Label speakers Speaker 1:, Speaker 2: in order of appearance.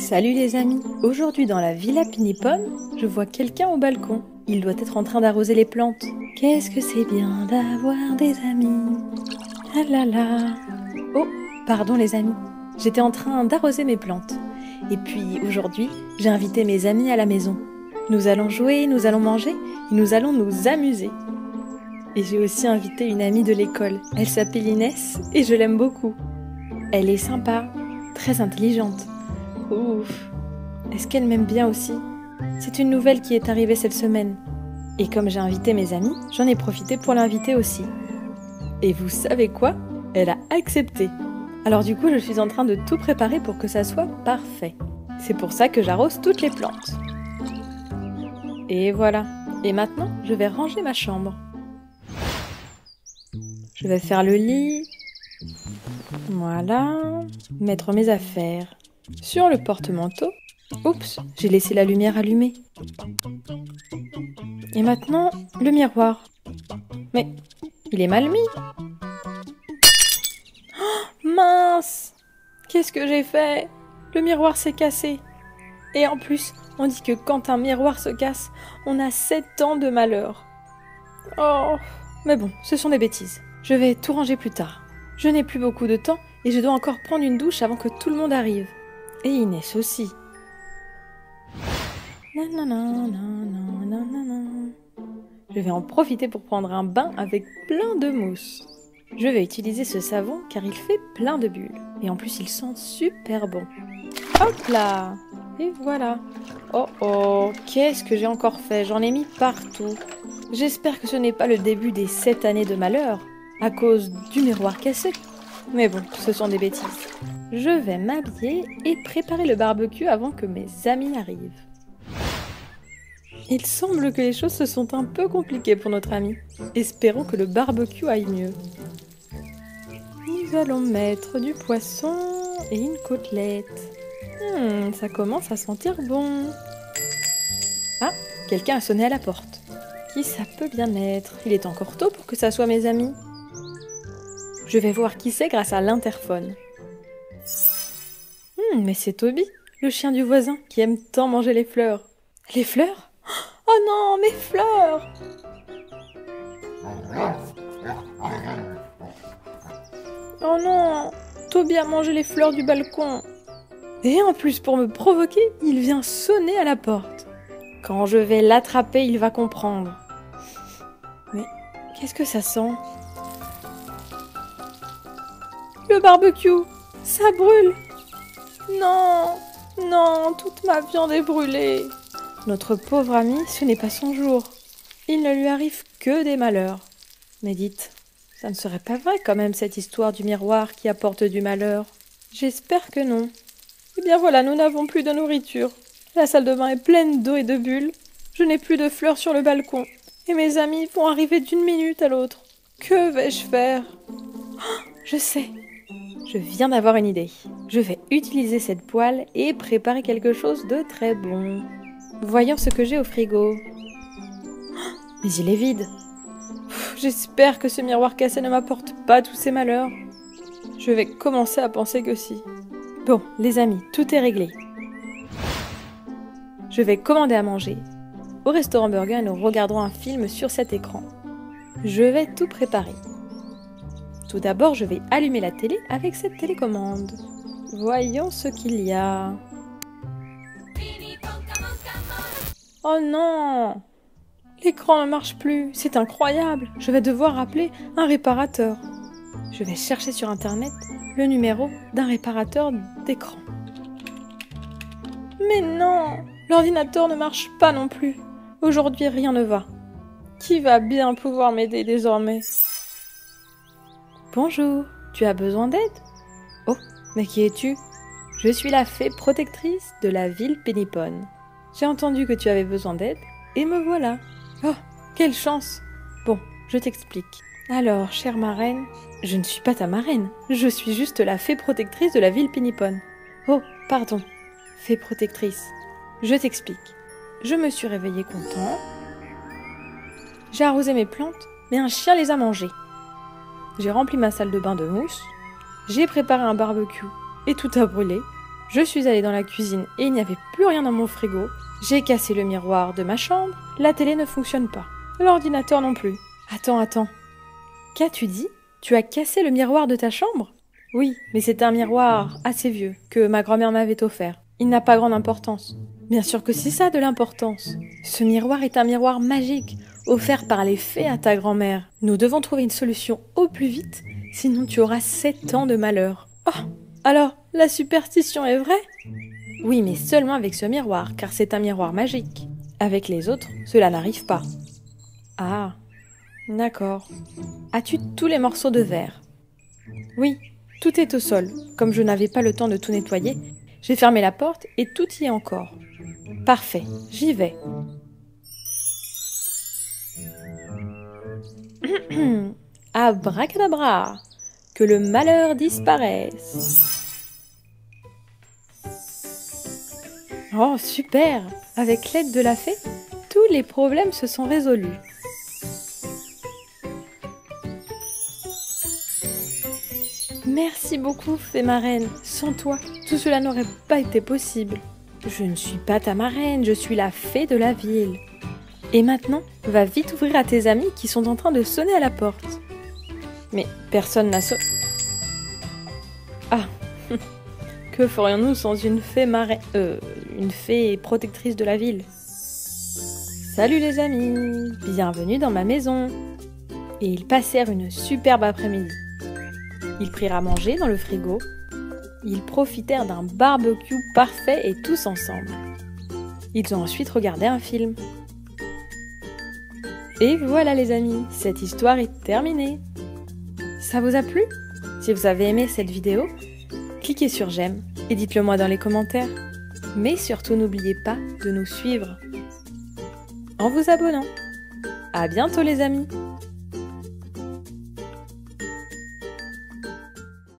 Speaker 1: Salut les amis, aujourd'hui dans la Villa Pinipone, je vois quelqu'un au balcon. Il doit être en train d'arroser les plantes. Qu'est-ce que c'est bien d'avoir des amis. Ah là là. Oh, pardon les amis, j'étais en train d'arroser mes plantes. Et puis aujourd'hui, j'ai invité mes amis à la maison. Nous allons jouer, nous allons manger et nous allons nous amuser. Et j'ai aussi invité une amie de l'école. Elle s'appelle Inès et je l'aime beaucoup. Elle est sympa, très intelligente. Ouf. Est-ce qu'elle m'aime bien aussi? C'est une nouvelle qui est arrivée cette semaine. Et comme j'ai invité mes amis, j'en ai profité pour l'inviter aussi. Et vous savez quoi? Elle a accepté. Alors du coup, je suis en train de tout préparer pour que ça soit parfait. C'est pour ça que j'arrose toutes les plantes. Et voilà. Et maintenant, je vais ranger ma chambre. Je vais faire le lit. Voilà. Mettre mes affaires sur le porte-manteau. Oups, j'ai laissé la lumière allumée. Et maintenant, le miroir. Mais il est mal mis. Oh, mince! Qu'est-ce que j'ai fait? Le miroir s'est cassé. Et en plus, on dit que quand un miroir se casse, on a 7 ans de malheur. Oh, mais bon, ce sont des bêtises. Je vais tout ranger plus tard. Je n'ai plus beaucoup de temps et je dois encore prendre une douche avant que tout le monde arrive. Et Inès aussi. Je vais en profiter pour prendre un bain avec plein de mousse. Je vais utiliser ce savon car il fait plein de bulles. Et en plus il sent super bon. Hop là! Et voilà. Oh oh, qu'est-ce que j'ai encore fait? J'en ai mis partout. J'espère que ce n'est pas le début des 7 années de malheur à cause du miroir cassé. Mais bon, ce sont des bêtises. Je vais m'habiller et préparer le barbecue avant que mes amis arrivent. Il semble que les choses se sont un peu compliquées pour notre ami. Espérons que le barbecue aille mieux. Nous allons mettre du poisson et une côtelette. Ça commence à sentir bon. Ah, quelqu'un a sonné à la porte. Qui ça peut bien être? Il est encore tôt pour que ça soit mes amis. Je vais voir qui c'est grâce à l'interphone. Mais c'est Toby, le chien du voisin, qui aime tant manger les fleurs. Les fleurs? Oh non, mes fleurs! Oh non, Toby a mangé les fleurs du balcon. Et en plus, pour me provoquer, il vient sonner à la porte. Quand je vais l'attraper, il va comprendre. Mais qu'est-ce que ça sent? Le barbecue, ça brûle. Non, non, toute ma viande est brûlée. Notre pauvre ami, ce n'est pas son jour. Il ne lui arrive que des malheurs. Mais dites, ça ne serait pas vrai quand même cette histoire du miroir qui apporte du malheur. J'espère que non. Eh bien voilà, nous n'avons plus de nourriture. La salle de bain est pleine d'eau et de bulles. Je n'ai plus de fleurs sur le balcon. Et mes amis vont arriver d'une minute à l'autre. Que vais-je faire? Oh, je sais. Je viens d'avoir une idée. Je vais utiliser cette poêle et préparer quelque chose de très bon. Voyons ce que j'ai au frigo. Mais il est vide. J'espère que ce miroir cassé ne m'apporte pas tous ces malheurs. Je vais commencer à penser que si. Bon, les amis, tout est réglé. Je vais commander à manger. Au restaurant Burger, nous regarderons un film sur cet écran. Je vais tout préparer. Tout d'abord, je vais allumer la télé avec cette télécommande. Voyons ce qu'il y a. Oh non! L'écran ne marche plus, c'est incroyable. Je vais devoir appeler un réparateur. Je vais chercher sur internet le numéro d'un réparateur d'écran. Mais non! L'ordinateur ne marche pas non plus. Aujourd'hui, rien ne va. Qui va bien pouvoir m'aider désormais? Bonjour, tu as besoin d'aide? Oh, mais qui es-tu? Je suis la fée protectrice de la ville Pinipone. J'ai entendu que tu avais besoin d'aide, et me voilà. Oh, quelle chance! Bon, je t'explique. Alors, chère marraine, je ne suis pas ta marraine, je suis juste la fée protectrice de la ville Pinipone. Oh, pardon, fée protectrice. Je t'explique. Je me suis réveillée content. J'ai arrosé mes plantes, mais un chien les a mangées. J'ai rempli ma salle de bain de mousse. J'ai préparé un barbecue et tout a brûlé. Je suis allée dans la cuisine et il n'y avait plus rien dans mon frigo. J'ai cassé le miroir de ma chambre. La télé ne fonctionne pas. L'ordinateur non plus. Attends. Qu'as-tu dit? Tu as cassé le miroir de ta chambre? Oui, mais c'est un miroir assez vieux que ma grand-mère m'avait offert. Il n'a pas grande importance. Bien sûr que si ça a de l'importance. Ce miroir est un miroir magique, offert par les fées à ta grand-mère. Nous devons trouver une solution au plus vite, sinon tu auras 7 ans de malheur. Oh, alors, la superstition est vraie? Oui, mais seulement avec ce miroir, car c'est un miroir magique. Avec les autres, cela n'arrive pas. Ah, d'accord. As-tu tous les morceaux de verre? Oui, tout est au sol. Comme je n'avais pas le temps de tout nettoyer, j'ai fermé la porte et tout y est encore. Parfait, j'y vais. Abracadabra, que le malheur disparaisse. Oh, super! Avec l'aide de la fée, tous les problèmes se sont résolus. Merci beaucoup, fée marraine. Sans toi, tout cela n'aurait pas été possible. Je ne suis pas ta marraine, je suis la fée de la ville. Et maintenant, va vite ouvrir à tes amis qui sont en train de sonner à la porte. Mais personne n'a sonné. Ah, que ferions-nous sans une fée marraine... une fée protectrice de la ville? Salut les amis, bienvenue dans ma maison. Et ils passèrent une superbe après-midi. Ils prirent à manger dans le frigo. Ils profitèrent d'un barbecue parfait et tous ensemble. Ils ont ensuite regardé un film. Et voilà les amis, cette histoire est terminée. Ça vous a plu? Si vous avez aimé cette vidéo, cliquez sur j'aime et dites-le moi dans les commentaires. Mais surtout n'oubliez pas de nous suivre en vous abonnant. À bientôt les amis!